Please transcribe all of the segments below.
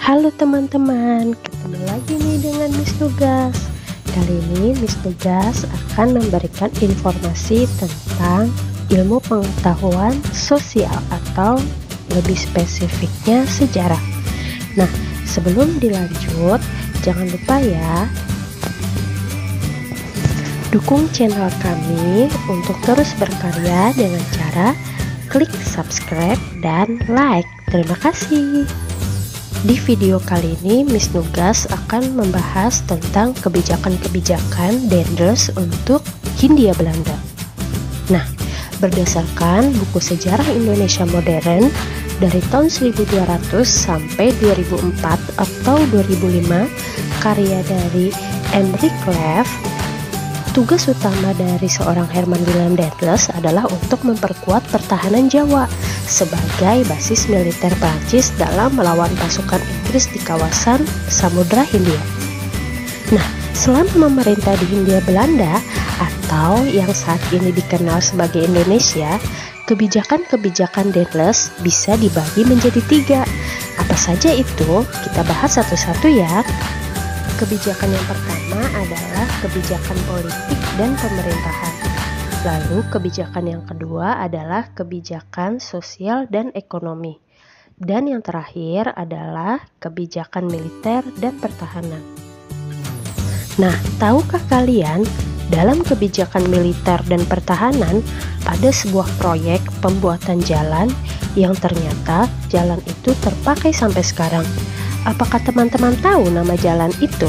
Halo teman-teman, ketemu lagi nih dengan Miss Nugas. Kali ini Miss Nugas akan memberikan informasi tentang ilmu pengetahuan sosial atau lebih spesifiknya sejarah. Nah, sebelum dilanjut, jangan lupa ya, dukung channel kami untuk terus berkarya dengan cara klik subscribe dan like. Terima kasih. Di video kali ini Miss Nugas akan membahas tentang kebijakan-kebijakan Daendels untuk Hindia Belanda. Nah, berdasarkan buku sejarah Indonesia modern dari tahun 1200 sampai 2004 atau 2005 karya dari Emeric Lef, tugas utama dari seorang Herman Willem Daendels adalah untuk memperkuat pertahanan Jawa sebagai basis militer Prancis dalam melawan pasukan Inggris di kawasan Samudra Hindia. Nah, selama memerintah di Hindia Belanda atau yang saat ini dikenal sebagai Indonesia, kebijakan-kebijakan Daendels bisa dibagi menjadi 3. Apa saja itu? Kita bahas satu-satu ya. Kebijakan yang pertama adalah kebijakan politik dan pemerintahan. Lalu kebijakan yang kedua adalah kebijakan sosial dan ekonomi. Dan yang terakhir adalah kebijakan militer dan pertahanan. Nah, tahukah kalian dalam kebijakan militer dan pertahanan ada sebuah proyek pembuatan jalan yang ternyata jalan itu terpakai sampai sekarang. Apakah teman-teman tahu nama jalan itu?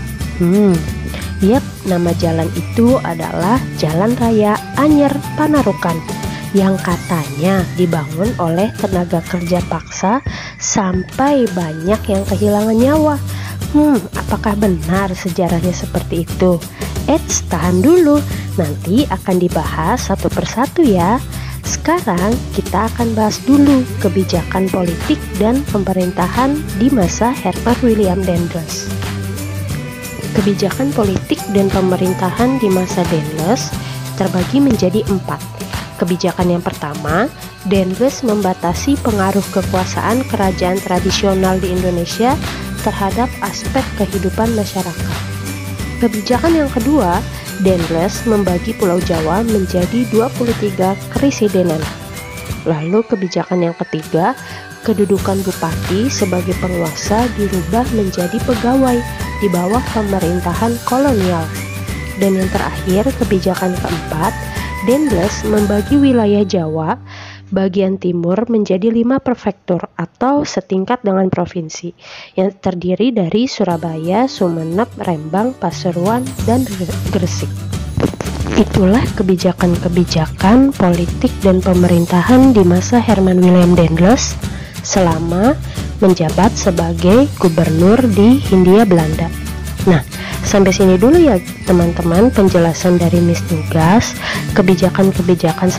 Yap, nama jalan itu adalah Jalan Raya Anyer Panarukan yang katanya dibangun oleh tenaga kerja paksa sampai banyak yang kehilangan nyawa. Apakah benar sejarahnya seperti itu? Tahan dulu, nanti akan dibahas satu persatu ya. Sekarang kita akan bahas dulu kebijakan politik dan pemerintahan di masa Herman Willem Daendels. Kebijakan politik dan pemerintahan di masa Daendels terbagi menjadi 4. Kebijakan yang pertama, Daendels membatasi pengaruh kekuasaan kerajaan tradisional di Indonesia terhadap aspek kehidupan masyarakat. Kebijakan yang kedua, Daendels membagi Pulau Jawa menjadi 23 keresidenan. Lalu kebijakan yang ketiga, kedudukan bupati sebagai penguasa dirubah menjadi pegawai di bawah pemerintahan kolonial. Dan yang terakhir, kebijakan keempat, Daendels membagi wilayah Jawa bagian timur menjadi 5 prefektur atau setingkat dengan provinsi yang terdiri dari Surabaya, Sumeneb, Rembang, Pasuruan, dan Gresik. Itulah kebijakan-kebijakan politik dan pemerintahan di masa Herman Willem Daendels selama menjabat sebagai gubernur di Hindia Belanda. Nah, sampai sini dulu ya teman-teman penjelasan dari Miss Nugas. Kebijakan-kebijakan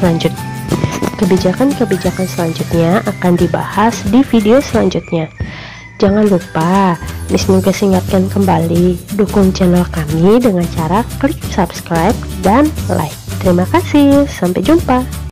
selanjutnya akan dibahas di video selanjutnya. Jangan lupa Miss Nugas ingatkan kembali, dukung channel kami dengan cara klik subscribe dan like. Terima kasih, sampai jumpa.